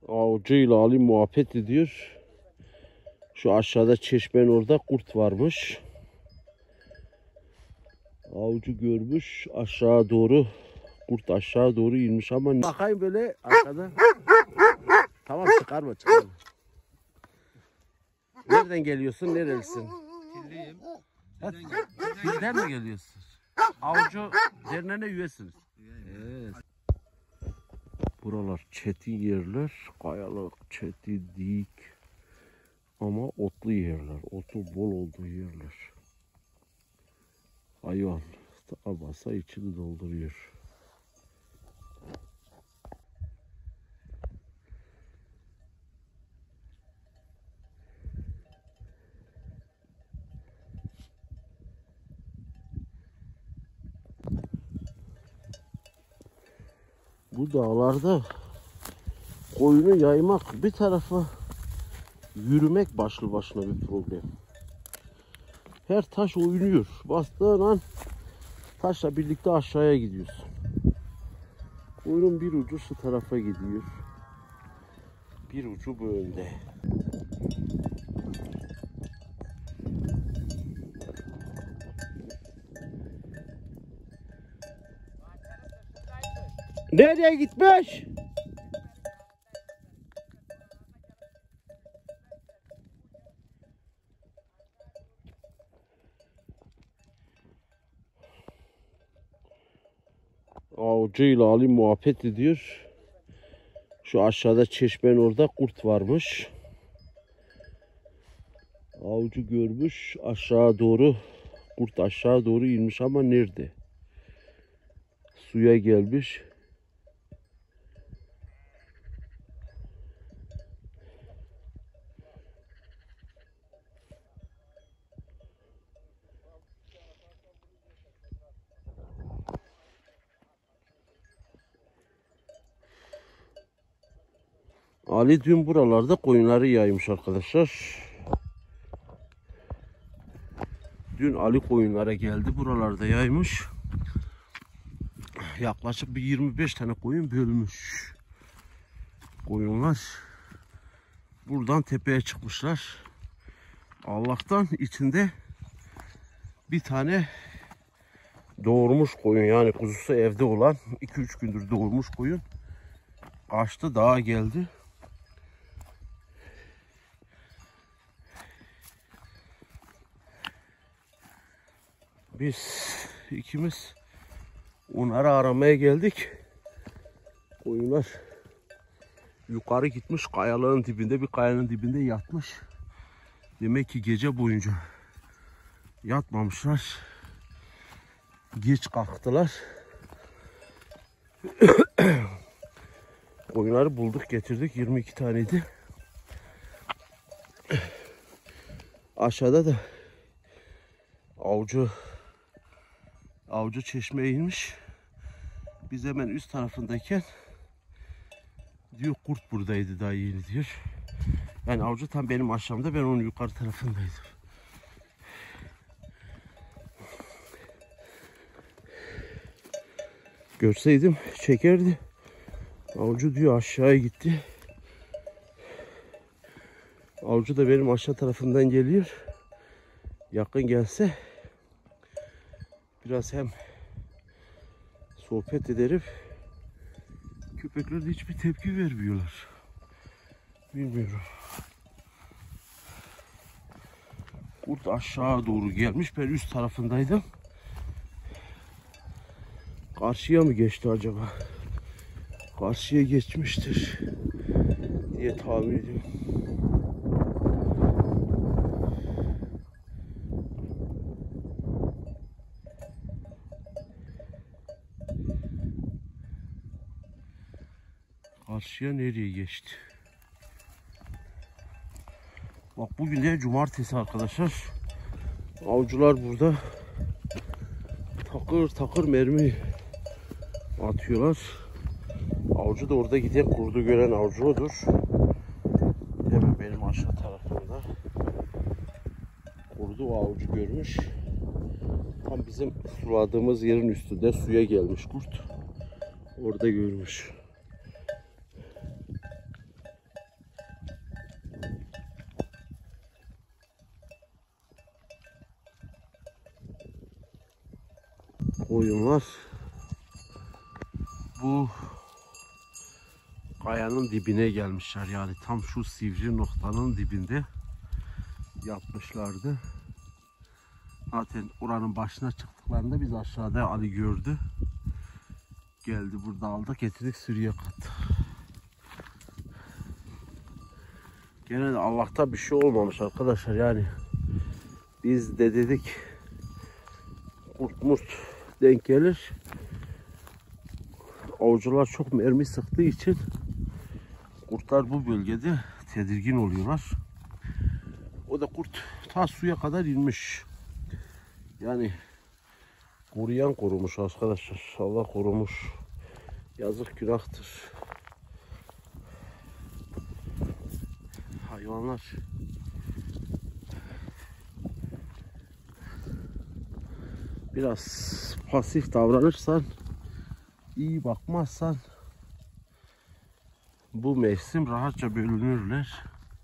Avcıyla Ali muhabbet ediyor. Şu aşağıda çeşmenin orada kurt varmış. Avcı görmüş aşağı doğru. Kurt aşağı doğru inmiş ama bakayım böyle arkada. Tamam çıkarma. Nereden geliyorsun? Nerelisin? Kirliyim. Filden mi geliyorsun? Avcı derneğine üyesiniz. Evet. Buralar çetin yerler. Kayalık, çeti, dik. Ama otlu yerler. Otu bol olduğu yerler. Hayvan abasa içini dolduruyor. Bu dağlarda koyunu yaymak bir tarafa, yürümek başlı başına bir problem. Her taş oynuyor. Bastığın an taşla birlikte aşağıya gidiyorsun. Koyunun bir ucu şu tarafa gidiyor. Bir ucu bu önde. Nereye gitmiş? Avcıyla Ali muhabbet ediyor. Şu aşağıda çeşmenin orada kurt varmış. Avcı görmüş aşağı doğru. Kurt aşağı doğru inmiş ama nerede? Suya gelmiş. Ali dün buralarda koyunları yaymış arkadaşlar. Dün Ali koyunlara geldi. Buralarda yaymış. Yaklaşık bir 25 tane koyun bölmüş. Koyunlar buradan tepeye çıkmışlar. Allah'tan içinde bir tane doğurmuş koyun, yani kuzusu evde olan 2-3 gündür doğurmuş koyun kaçtı, dağa geldi. Biz ikimiz onları aramaya geldik. Koyunlar yukarı gitmiş, kayalığın dibinde, bir kayanın dibinde yatmış. Demek ki gece boyunca yatmamışlar. Geç kalktılar. Koyunları bulduk, getirdik. 22 taneydi. Aşağıda da avcı çeşmeye inmiş. Biz hemen üst tarafındayken diyor kurt buradaydı daha yeni diyor. Yani avcı tam benim aşağımda, ben onun yukarı tarafındaydım. Görseydim çekerdi. Avcı diyor aşağıya gitti. Avcı da benim aşağı tarafından geliyor. Yakın gelse biraz hem sohbet ederim. Köpekler de hiçbir tepki vermiyorlar. Bilmiyorum. Kurt aşağı doğru gelmiş. Ben üst tarafındaydım. Karşıya mı geçti acaba? Karşıya geçmiştir diye tahmin ediyorum. Karşıya nereye geçti? Bak bugün de cumartesi arkadaşlar. Avcılar burada takır takır mermi atıyorlar. Avcı da orada giden kurdu gören avcı odur. Hemen benim aşağı tarafımda. Kurdu o avcı görmüş. Tam bizim suladığımız yerin üstünde suya gelmiş kurt. Orada görmüş. koyunlar bu kayanın dibine gelmişler. Yani tam şu sivri noktanın dibinde yapmışlardı. Zaten oranın başına çıktıklarında biz aşağıda Ali gördü. Geldi, burada aldık, getirdik, sürüye kattık. Gene de Allah'ta bir şey olmamış arkadaşlar. Yani biz de dedik kurt murt denk gelir. Avcılar çok mermi sıktığı için kurtlar bu bölgede tedirgin oluyorlar. O da kurt ta suya kadar inmiş. Yani koruyan korumuş arkadaşlar. Allah korumuş. Yazık, günahtır. Hayvanlar biraz pasif davranırsan, iyi bakmazsan bu mevsim rahatça bölünürler.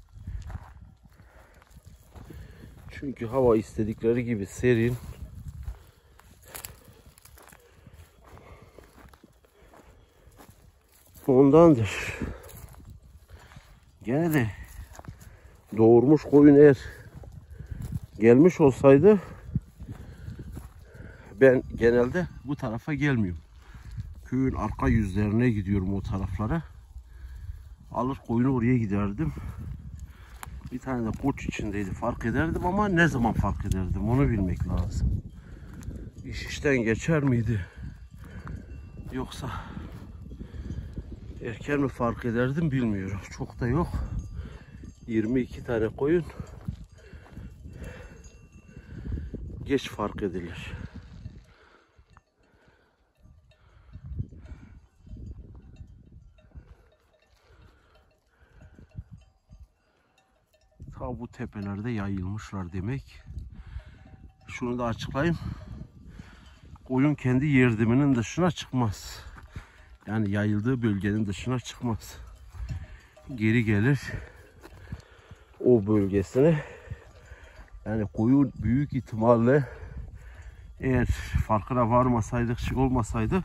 Çünkü hava istedikleri gibi serin. Ondandır. Gene de doğurmuş koyun eğer gelmiş olsaydı, ben genelde bu tarafa gelmiyorum. Köyün arka yüzlerine gidiyorum, o taraflara. Alır koyunu oraya giderdim. Bir tane de koç içindeydi, fark ederdim ama ne zaman fark ederdim onu bilmek lazım. İş işten geçer miydi? Yoksa erken mi fark ederdim bilmiyorum. Çok da yok. 22 tane koyun geç fark edilir. Ta bu tepelerde yayılmışlar demek. Şunu da açıklayayım. Koyun kendi yerdiminin dışına çıkmaz. Yani yayıldığı bölgenin dışına çıkmaz. Geri gelir o bölgesine. Yani koyun büyük ihtimalle, eğer farkına varmasaydık, şey olmasaydı,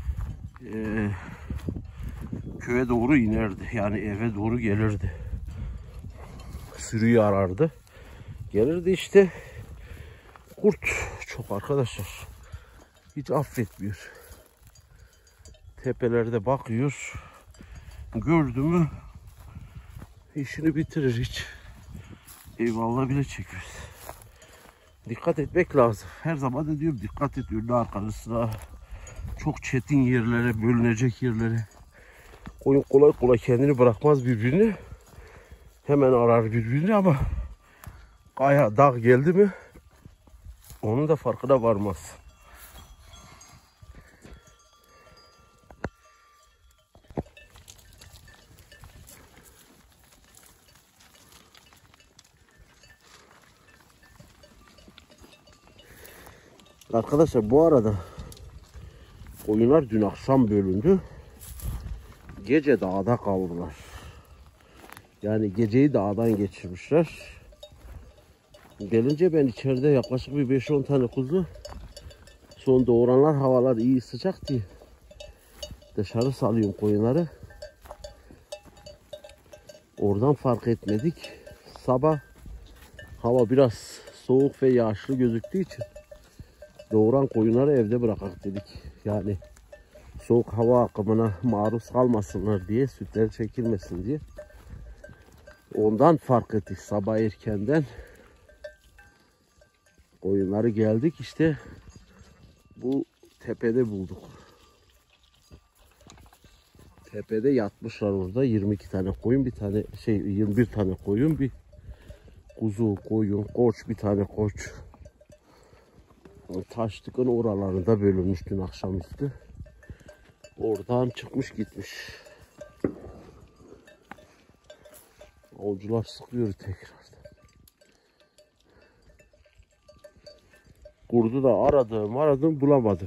köye doğru inerdi. Yani eve doğru gelirdi. Sürüyü arardı. Gelirdi işte. Kurt çok arkadaşlar. Hiç affetmiyor. Tepelerde bakıyor. Gördü mü işini bitirir hiç. Eyvallah bile çekiyoruz. Dikkat etmek lazım. Her zaman da diyorum, dikkat et önüne arkasına. Çok çetin yerlere, bölünecek yerlere. Koyun kolay kolay kendini bırakmaz birbirini. Hemen arar birbirini ama kaya, dağ geldi mi onun da farkına varmaz. Arkadaşlar bu arada koyunlar dün akşam bölündü. Gece dağda kaldılar. Yani geceyi dağdan geçirmişler. Gelince ben içeride yaklaşık bir 5-10 tane kuzu, son doğuranlar, havalar iyi sıcak diye dışarı salıyorum koyunları. Oradan fark etmedik. Sabah hava biraz soğuk ve yağışlı gözüktüğü için doğuran koyunları evde bırakak dedik. Yani soğuk hava akımına maruz kalmasınlar diye, sütleri çekilmesin diye. Ondan fark ettik sabah erkenden. Koyunları geldik işte bu tepede bulduk. Tepede yatmışlar orada 22 tane koyun, bir tane 21 tane koyun, bir kuzu, koyun, koç, bir tane koç. Taşlıkın oralarında bölünmüş dün akşamüstü. Oradan çıkmış gitmiş. Avcılar sıkıyor tekrar. Kurdu da aradım bulamadım.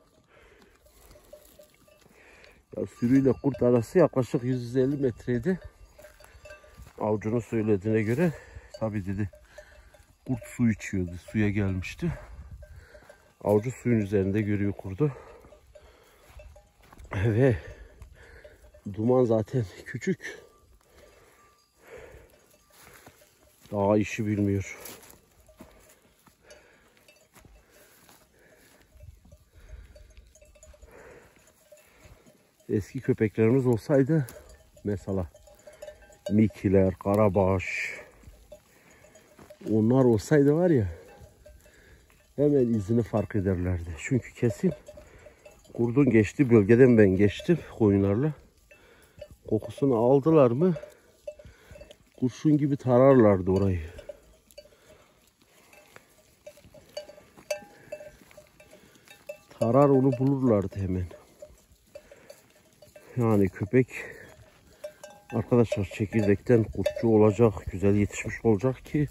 Ya sürüyle kurt arası yaklaşık 150 metreydi. Avcının söylediğine göre tabi dedi kurt su içiyordu, suya gelmişti. Avucu suyun üzerinde görüyor kurdu. Ve duman zaten küçük. Daha işi bilmiyor. Eski köpeklerimiz olsaydı mesela Mikiler, Karabaş, onlar olsaydı var ya, hemen izini fark ederlerdi. Çünkü kesin kurdun geçtiği bölgeden ben geçtim koyunlarla. Kokusunu aldılar mı kurşun gibi tararlardı orayı. Tarar onu bulurlardı hemen. Yani köpek arkadaşlar çekirdekten kurtçu olacak, güzel yetişmiş olacak ki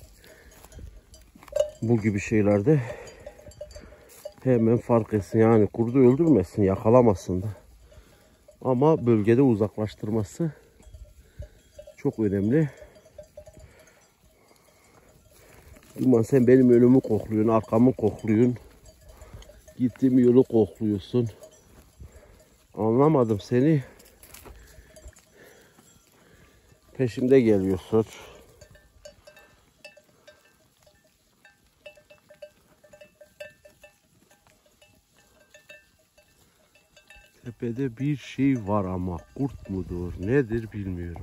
bu gibi şeylerde hemen fark etsin. Yani kurdu öldürmesin, yakalamasın da. Ama bölgede uzaklaştırması çok önemli. Duman, sen benim önümü kokluyorsun, arkamı kokluyorsun. Gittiğim yolu kokluyorsun. Anlamadım seni. Peşimde geliyorsun. Tepede bir şey var ama kurt mudur, nedir bilmiyorum.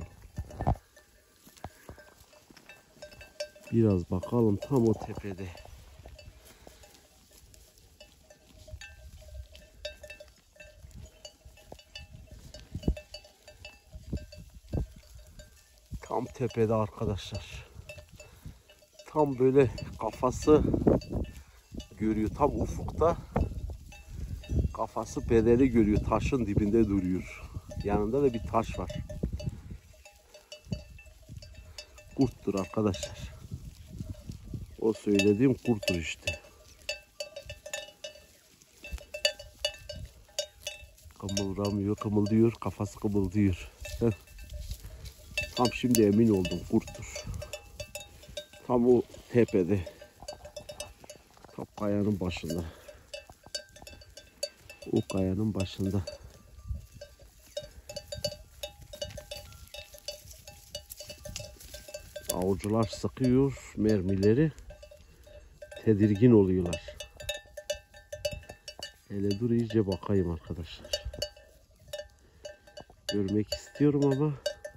Biraz bakalım tam o tepede. Tam tepede arkadaşlar. Tam böyle kafası görüyor, tam ufukta. Kafası bedeni görüyor, taşın dibinde duruyor. Yanında da bir taş var. Kurttur arkadaşlar. O söylediğim kurttur işte. Kımıldamıyor, kımıldıyor, kafası kımıldıyor. Heh. Tam şimdi emin oldum, kurttur. Tam o tepede. Tam kayanın başında. O kayanın başında. Avcılar sıkıyor mermileri. Tedirgin oluyorlar. Hele dur iyice bakayım arkadaşlar. Görmek istiyorum ama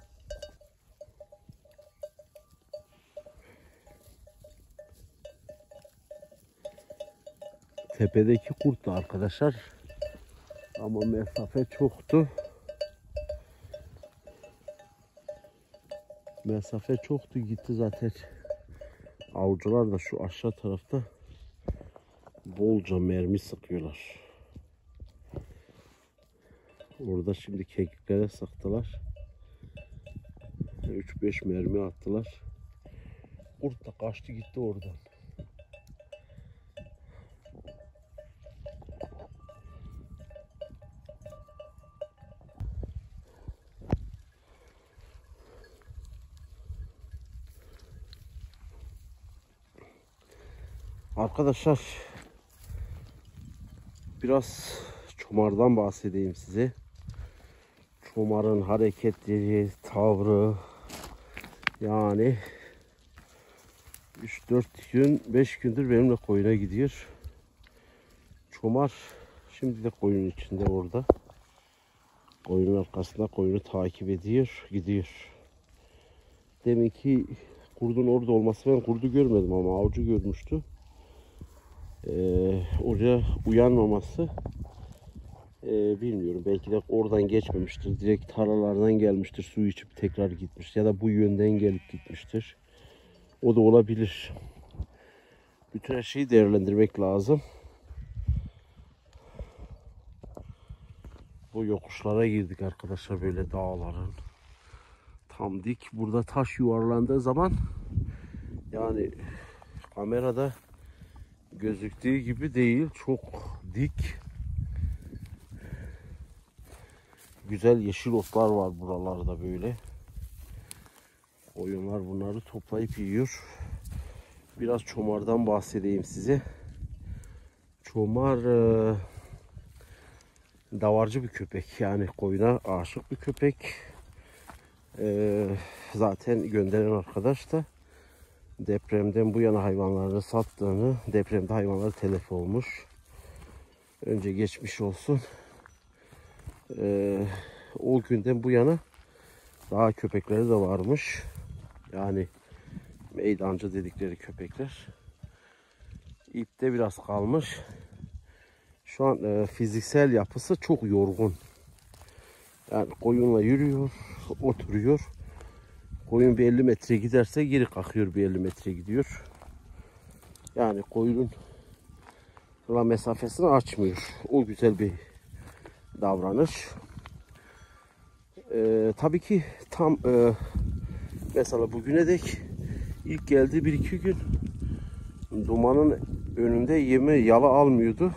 tepedeki kurt da arkadaşlar. Ama mesafe çoktu. Mesafe çoktu, gitti zaten. Avcılar da şu aşağı tarafta bolca mermi sıkıyorlar. Orada şimdi kekiklere sıktılar. 3-5 mermi attılar. Kurt da kaçtı gitti oradan. Arkadaşlar biraz çomardan bahsedeyim size. Çomarın hareketleri, tavrı, yani 3-4 gün, 5 gündür benimle koyuna gidiyor. Çomar şimdi de koyunun içinde orada. Koyunun arkasında koyunu takip ediyor, gidiyor. Deminki kurdun orada olması, ben kurdu görmedim ama avcı görmüştü. Oraya uyanmaması bilmiyorum. Belki de oradan geçmemiştir. Direkt tarlalardan gelmiştir. Su içip tekrar gitmiş. Ya da bu yönden gelip gitmiştir. O da olabilir. Bütün her şeyi değerlendirmek lazım. Bu yokuşlara girdik arkadaşlar, böyle dağların. Tam dik. Burada taş yuvarlandığı zaman yani kamerada gözüktüğü gibi değil. Çok dik. Güzel yeşil otlar var buralarda böyle. Koyunlar bunları toplayıp yiyor. Biraz çomardan bahsedeyim size. Çomar davarcı bir köpek. Yani koyuna aşık bir köpek. Zaten gönderen arkadaş da depremden bu yana hayvanlarını sattığını, depremde hayvanları telef olmuş. Önce geçmiş olsun. O günden bu yana daha köpekleri de varmış. Yani meydancı dedikleri köpekler. İpte biraz kalmış. Şu an fiziksel yapısı çok yorgun. Yani koyunla yürüyor, oturuyor. Koyun bir 50 metre giderse geri kalkıyor, bir 50 metre gidiyor. Yani koyunun mesafesini açmıyor. O güzel bir davranış. Tabii ki tam mesela bugüne dek ilk geldiği 1-2 gün dumanın önünde yeme yala almıyordu.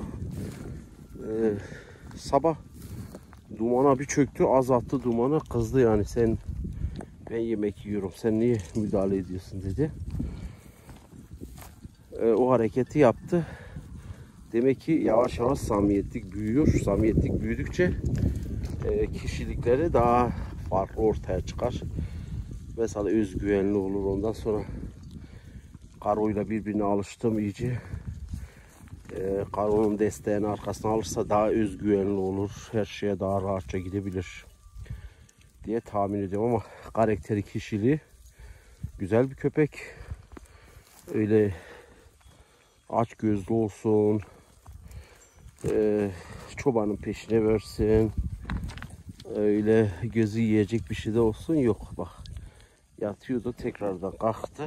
Sabah dumana bir çöktü, az attı dumana, kızdı yani, ben yemek yiyorum, sen niye müdahale ediyorsun dedi. O hareketi yaptı. Demek ki yavaş yavaş samimiyetlik büyüyor. Samimiyetlik büyüdükçe kişilikleri daha farklı ortaya çıkar. Mesela özgüvenli olur. Ondan sonra Karo'yla birbirine alıştım iyice. Karo'nun desteğini arkasına alırsa daha özgüvenli olur. Her şeye daha rahatça gidebilir diye tahmin ediyorum ama karakteri, kişiliği güzel bir köpek. Öyle aç gözlü olsun, çobanın peşine versin, öyle gözü yiyecek bir şey de olsun, yok. Bak, yatıyordu, tekrardan kalktı.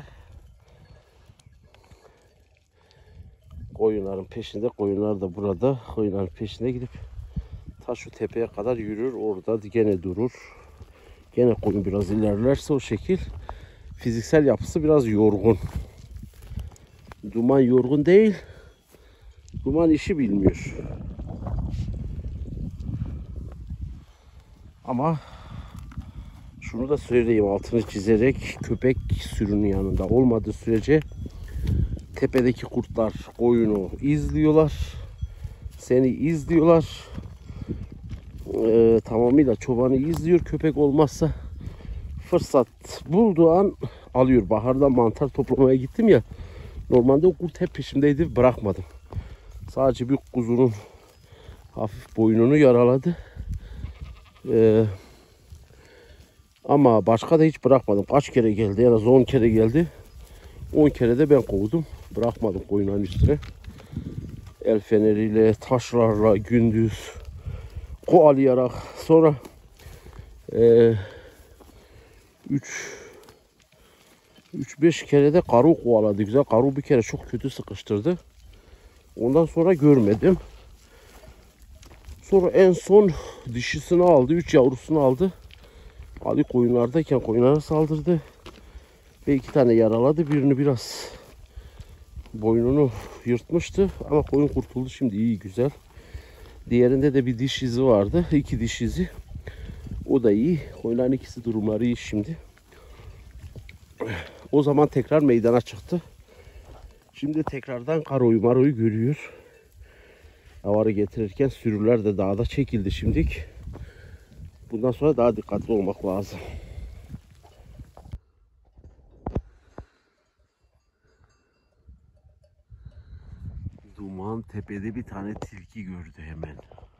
Koyunların peşinde, koyunlar da burada. Koyunların peşine gidip ta şu tepeye kadar yürür, orada gene durur. Gene koyun biraz ilerlerse o şekil. Fiziksel yapısı biraz yorgun. Duman yorgun değil. Duman işi bilmiyor. Ama şunu da söyleyeyim, altını çizerek, köpek sürünün yanında olmadığı sürece tepedeki kurtlar koyunu izliyorlar. Seni izliyorlar. Tamamıyla çobanı izliyor. Köpek olmazsa fırsat bulduğu an alıyor. Baharda mantar toplamaya gittim ya. Normalde o kurt hep peşimdeydi. Bırakmadım. Sadece bir kuzunun hafif boynunu yaraladı. Ama başka da hiç bırakmadım. Kaç kere geldi? En az 10 kere geldi. 10 kere de ben kovdum. Bırakmadım koyunların üstüne. El feneriyle, taşlarla gündüz kovalayarak, sonra 3-5 kere de karu kovaladı. Güzel, karu bir kere çok kötü sıkıştırdı. Ondan sonra görmedim. Sonra en son dişisini aldı. 3 yavrusunu aldı. Ali koyunlardayken koyunlara saldırdı. Ve 2 tane yaraladı. Birini biraz boynunu yırtmıştı. Ama koyun kurtuldu şimdi, iyi, güzel. Diğerinde de bir diş izi vardı. 2 diş izi. O da iyi. Koyunların ikisi durumları iyi şimdi. O zaman tekrar meydana çıktı. Şimdi tekrardan Karo'yu Maro'yu görüyor. Davarı getirirken sürüler de dağda çekildi şimdilik. Bundan sonra daha dikkatli olmak lazım. Duman tepede bir tane tilki gördü hemen.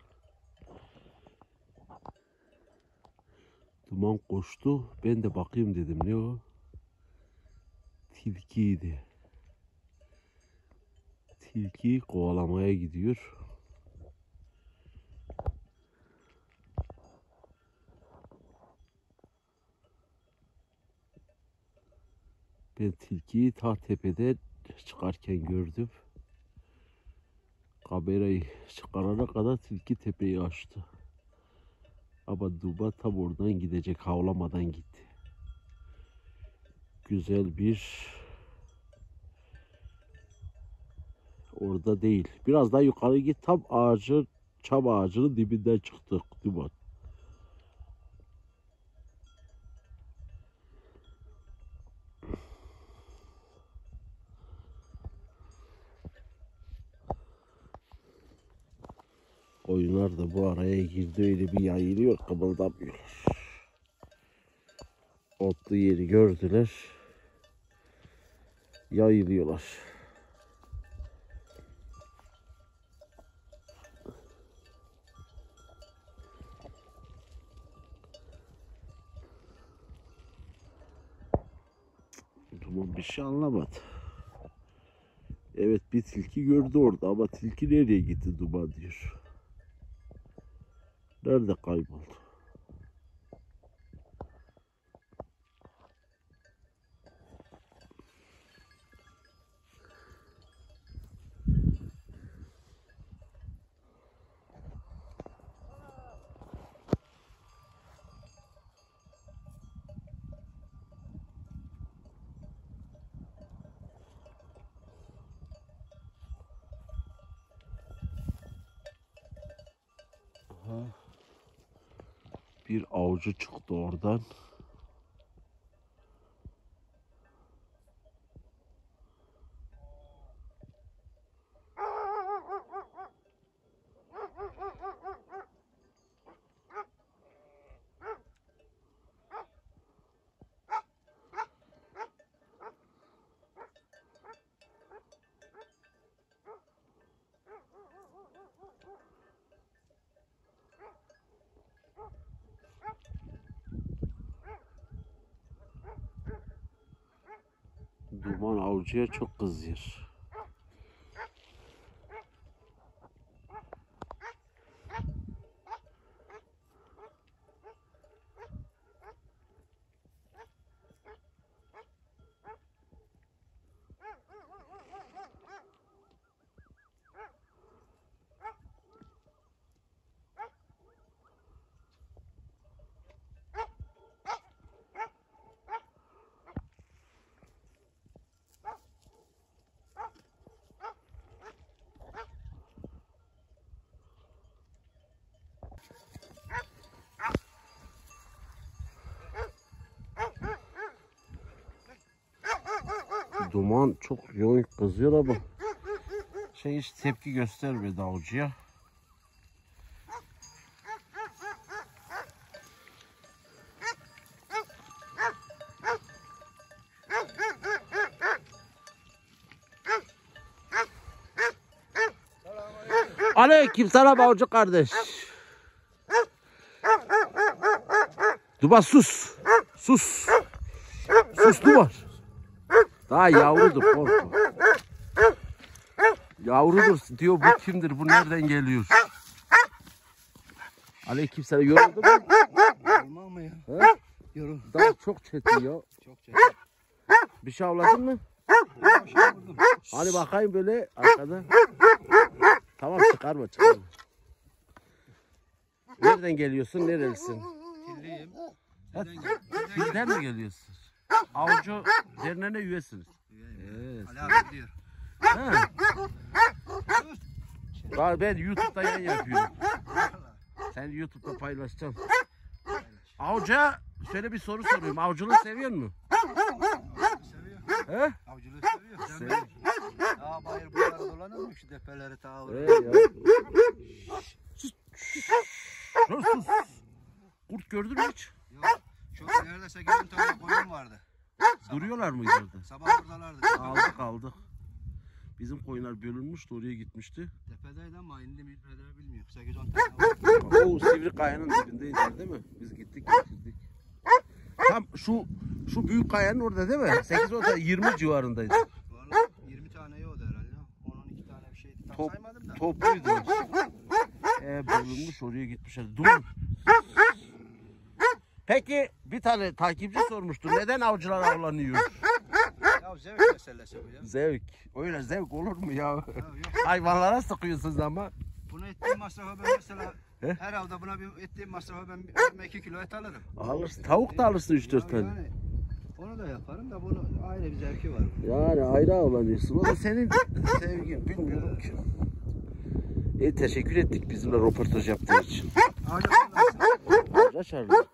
Duman koştu. Ben de bakayım dedim. Ne o? Tilkiydi. Tilkiyi kovalamaya gidiyor. Ben tilkiyi ta tepede çıkarken gördüm. Kamerayı çıkarana kadar tilki tepeyi açtı. Ama duman tam oradan gidecek, havlamadan gitti. Güzel bir, orada değil. Biraz daha yukarı git, tam ağacın, çam ağacının dibinden çıktık duman. Koyunlar da bu araya girdi, öyle bir yayılıyor, kımıldamıyorlar. Otlu yeri gördüler, yayılıyorlar. Duman bir şey anlamadı. Evet, bir tilki gördü orada ama tilki nereye gitti Duman diyor. Nerede kayboldu? Aha. Bir avcı çıktı oradan. Duman avcıya çok kızıyor. Duman çok yoğun kızıyor ama hiç tepki göstermedi avcıya. Aleykümselam avcı kardeş. Duman sus. Sus. Sus Duman. Daha yavrudur, korkma. Yavrudur diyor, bu kimdir, bu nereden geliyor? Aleykümselam, yoruldu mu? Yorulmam mı ya? He? Yorul. Daha çok çetin ya. Çok çetin. Bir şey avladın mı? Hani bakayım böyle arkada. Tamam, çıkarma. Nereden geliyorsun, nerelisin? Kirliyim. Filden mi geliyorsun? Avcı derneğine üyesiniz. Evet. Ali abi diyor. Ben YouTube'da yayın yapıyorum. Sen YouTube'da paylaşacaksın. Avcıya şöyle bir soru soruyorum. Avcılığı seviyor musun? Seviyor. He? Avcılığı seviyor. Seviyor. Daha bayır buraları dolanır mı şu depeleri tavır? Ya. Sus. Kurt gördün mü hiç? Yok. Çok neredeyse 8 tane koyun vardı. Duruyorlar mı ileride? Sabah buradalardı. Aldık. Bizim koyunlar bölünmüştü, oraya gitmişti. Tepedeydi ama indi mi bilmiyorum. 8-10 tane vardı. O sivri kayanın dibindeydi değil mi? Biz gittik getirdik. Tam şu büyük kayanın orada değil mi? 8-10 tane 20 civarındaydı. Vallahi 20 tane yoktu herhalde. 10-12 tane bir şeydi. Tam saymadım da. Topluydu. Bölünmüş, oraya gitmişler. Duman. Peki bir tane takipçi sormuştu. Neden avcılar avlanıyor? Ya zevk meselesi bu ya. Zevk. Öyle zevk olur mu ya? Ya yok. Hayvanlara sıkıyorsunuz ama. Buna ettiğim masrafa ben mesela her avda buna bir ettiğim masrafa ben 2 kilo et alırım. Alırsın. Tavuk da alırsın 3-4 tane. Yani onu da yaparım da bunu ayrı bir zevki var. Yani ayrı avlanıyorsun. O da senin sevgin. Bilmiyorum ki. Teşekkür ettik bizimle röportaj yaptığın için. Avcı çağırdı.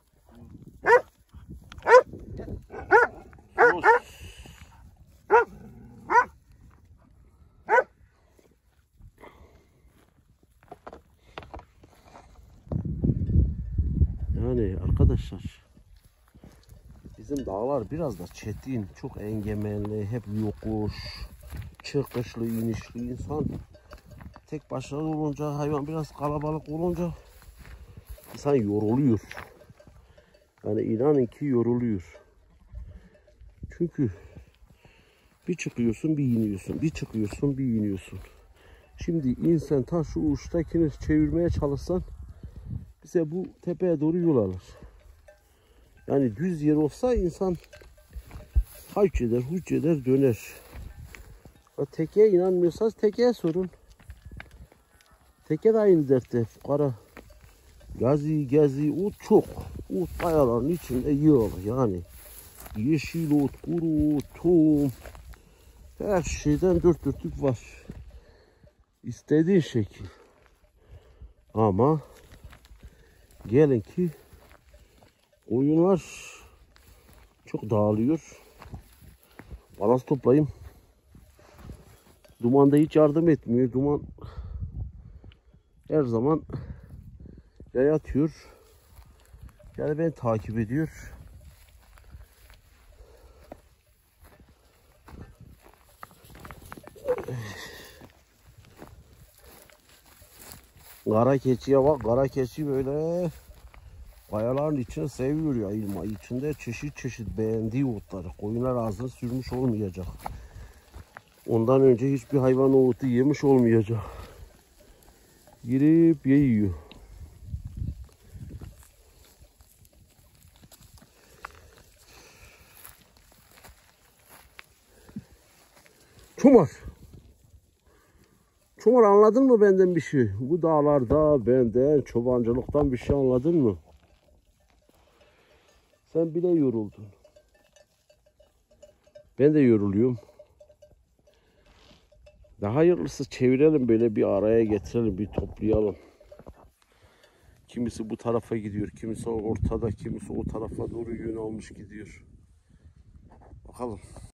arkadaşlar. Bizim dağlar biraz da çetin, çok engemenli, hep yokuş, çıkışlı, inişli. İnsan tek başına olunca, hayvan biraz kalabalık olunca insan yoruluyor. Yani inanın ki yoruluyor. Çünkü bir çıkıyorsun, bir iniyorsun, bir çıkıyorsun, bir iniyorsun. Şimdi insan ta şu uçtakini çevirmeye çalışsan bize bu tepeye doğru yol alır. Yani düz yer olsa insan haç eder, huç eder, döner. Tekeye inanmıyorsanız tekeye sorun. Teke de aynı dertte. Fukara gezi ot çok. Ot kayaların içinde yığıl yani. Yeşil ot, kuru ot, tohum. Her şeyden dört dörtlük var. İstediğin şekil. Ama gelin ki koyunlar çok dağılıyor. Balans toplayayım. Duman da hiç yardım etmiyor. Duman her zaman yaya atıyor. Yani beni takip ediyor. Kara keçiye bak. Kara keçi böyle kayaların içine seviyor ya ilma. İçinde çeşit çeşit beğendiği otları. Koyunlar ağzına sürmüş olmayacak. Ondan önce hiçbir hayvan o otu yemiş olmayacak. Girip yiyor. Çomar. Çomar, anladın mı benden bir şey? Bu dağlarda benden çobancılıktan bir şey anladın mı? Sen bile yoruldun. Ben de yoruluyorum. Daha hayırlısı çevirelim, böyle bir araya getirelim, bir toplayalım. Kimisi bu tarafa gidiyor, kimisi ortada, kimisi o tarafa doğru yön almış gidiyor. Bakalım.